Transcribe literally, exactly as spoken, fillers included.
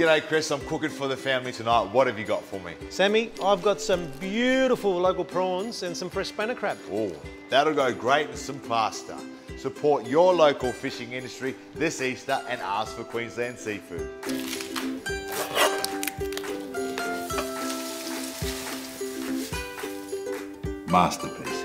G'day Chris, I'm cooking for the family tonight. What have you got for me? Sammy, I've got some beautiful local prawns and some fresh spanner crab. Oh, that'll go great with some pasta. Support your local fishing industry this Easter and ask for Queensland seafood. Masterpiece.